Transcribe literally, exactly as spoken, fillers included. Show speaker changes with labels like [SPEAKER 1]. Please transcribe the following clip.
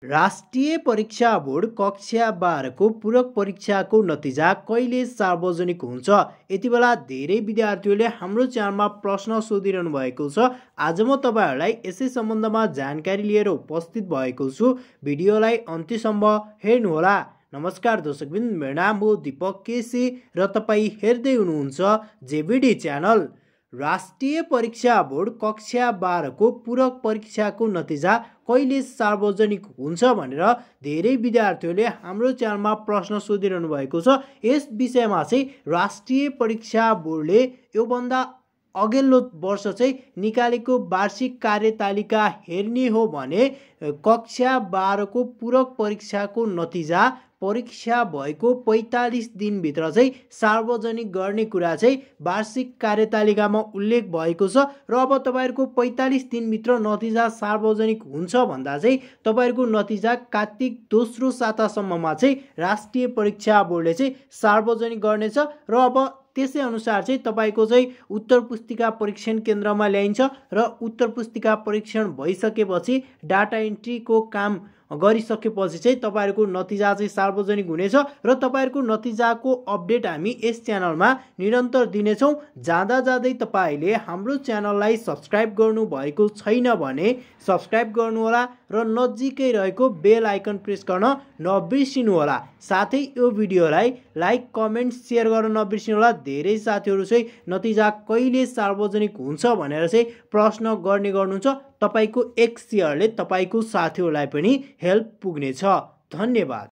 [SPEAKER 1] राष्ट्रिय परीक्षा बोर्ड कक्षा बाह्र को पूरक परीक्षाको नतिजा कहिले सार्वजनिक हुन्छ? यति बेला धेरै विद्यार्थीहरूले हाम्रो च्यानलमा प्रश्न सोधिरहनु भएको छ। आज म तपाईहरुलाई यसै सम्बन्धमा जानकारी लिएर उपस्थित भएको छु। भिडियोलाई अन्त्यसम्म हेर्नुहोला। नमस्कार दर्शकवृन्द, मेरो नाम हो दीपक केसी र तपाई हेर्दै हुनुहुन्छ जेबीडी च्यानल। राष्ट्रिय परीक्षा बोर्ड कक्षा बाह्र को पूरक परीक्षाको नतिजा कहिले सार्वजनिक हुन्छ भनेर धेरै विद्यार्थीहरूले हाम्रो च्यानलमा प्रश्न सोधिरहनु भएको छ। यस विषयमा चाहिँ राष्ट्रिय परीक्षा बोर्डले योभन्दा अघिल्लो वर्ष चाहिँ निकालेको वार्षिक कार्यतालिका हेर्ने हो भने कक्षा बाह्र को पूरक परीक्षाको नतिजा परीक्षा भएको पैंतालीस दिनभित्र चाहिँ सार्वजनिक गर्ने कुरा चाहिँ वार्षिक कार्यतालिकामा उल्लेख भएको छ। र अब तपाईहरुको पैंतालीस दिनभित्र नतिजा सार्वजनिक हुन्छ भन्दा चाहिँ तपाईहरुको नतिजा कार्तिक दोस्रो सातासम्ममा चाहिँ राष्ट्रिय परीक्षा बोर्डले चाहिँ सार्वजनिक गर्नेछ। र अब त्यसै अनुसार चाहिँ तपाईको चाहिँ उत्तर पुस्तिका परीक्षण केन्द्रमा ल्याइन्छ र उत्तर पुस्तिका परीक्षण भइसकेपछि डाटा एन्ट्रीको काम गरिसकेपछि चाहिँ तपाईहरुको नतिजा चाहिँ सार्वजनिक हुनेछ। र तपाईहरुको नतिजाको अपडेट हामी यस च्यानलमा निरन्तर दिनेछौं। जाँदा जाँदै तपाईले हाम्रो च्यानललाई सब्स्क्राइब गर्नु भएको छैन भने सब्स्क्राइब गर्नुहोला र नजिकै रहेको बेल आइकन प्रेस गर्न नबिर्सिनु होला। साथै यो भिडियोलाई लाइक, कमेन्ट, शेयर गर्न नबिर्सिनु होला। धेरै साथीहरु चाहिँ नतिजा कहिले सार्वजनिक हुन्छ भनेर चाहिँ प्रश्न गर्ने गर्नुहुन्छ। तपाईको एक शेयरले तपाईको साथीहरुलाई पनि हेल्प पुग्नेछ। धन्यवाद।